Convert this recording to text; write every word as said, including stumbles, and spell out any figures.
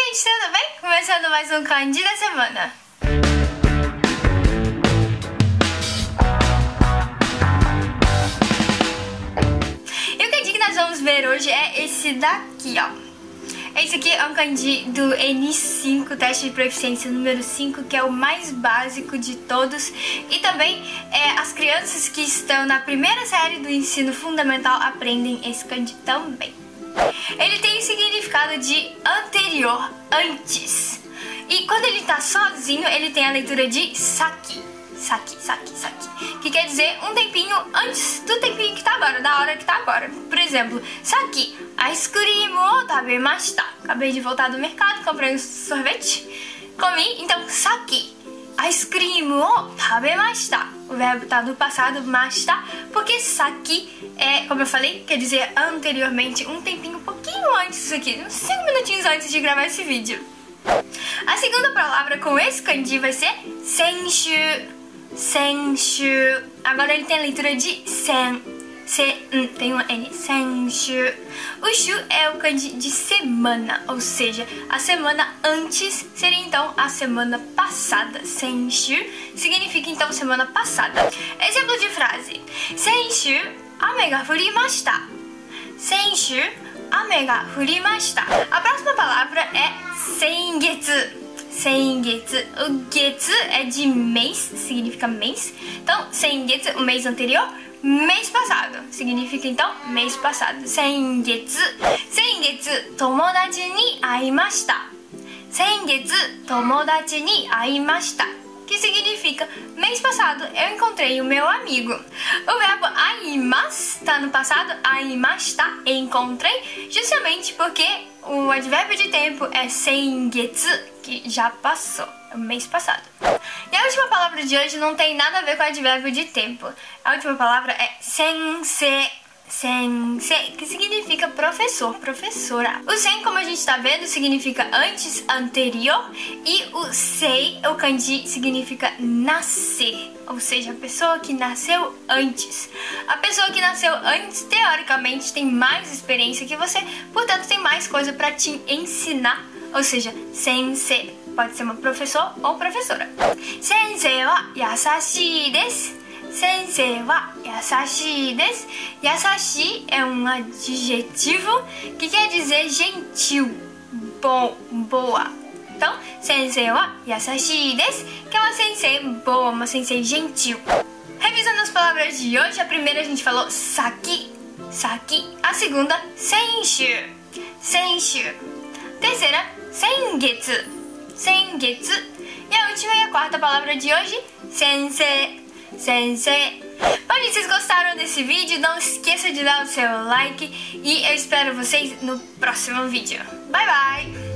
gente, tudo bem? Começando mais um Kanji da semana. E o kanji que nós vamos ver hoje é esse daqui, ó. Esse aqui é um kanji do N cinco, teste de proficiência número cinco, que é o mais básico de todos. E também é, as crianças que estão na primeira série do ensino fundamental aprendem esse kanji também. Ele tem o significado de anterior, antes. E quando ele tá sozinho, ele tem a leitura de saki. Saki, saki, saki. Que quer dizer um tempinho antes do tempinho que tá agora, da hora que tá agora. Por exemplo, saki, ice cream o tabemashita. Acabei de voltar do mercado, comprei um sorvete, comi, então saki, ice cream o tabemashita. O verbo tá no passado, mashita, porque saki é, como eu falei, quer dizer anteriormente, um tempinho um pouquinho antes disso aqui, uns cinco minutinhos antes de gravar esse vídeo. A segunda palavra com esse kanji vai ser senshu. Senshu. Agora ele tem a leitura de sen. Se, hum, tem um N. Senshu. O shu é o kanji de semana, ou seja, a semana antes seria então a semana passada. Senshu significa então semana passada. Exemplo de frase: Senshu ame ga furimashita. Senshu ame ga furimashita. A próxima palavra é sengetsu. Sengetsu. O getsu é de mês, significa mês. Então, sengetsu, o mês anterior, mês passado. Significa então mês passado. Sengetsu. Sengetsu, tomodachi ni aimashita. Sengetsu, tomodachi ni aimashita. Que significa mês passado eu encontrei o meu amigo. O verbo aimas está no passado, aimashita, encontrei, justamente porque o advérbio de tempo é sengetsu, que já passou, é o mês passado. E a última palavra de hoje não tem nada a ver com o advérbio de tempo. A última palavra é sensei. Sensei, que significa professor, professora. O sen, como a gente tá vendo, significa antes, anterior. E o sei, o kanji, significa nascer. Ou seja, a pessoa que nasceu antes. A pessoa que nasceu antes, teoricamente, tem mais experiência que você. Portanto, tem mais coisa pra te ensinar. Ou seja, sensei. Pode ser uma professor ou professora. Sensei wa yasashii desu. Sensei wa yasashii desu. Yasashi é um adjetivo que quer dizer gentil, bom, boa. Então, sensei wa yasashii desu, que é uma sensei boa, uma sensei gentil. Revisando as palavras de hoje, a primeira a gente falou saki, saki. A segunda, senshu, senshu. Terceira, sengetsu, sengetsu. E a última e a quarta palavra de hoje, sensei. Sensei. Bom, gente, vocês gostaram desse vídeo? Não esqueça de dar o seu like e eu espero vocês no próximo vídeo. Bye, bye!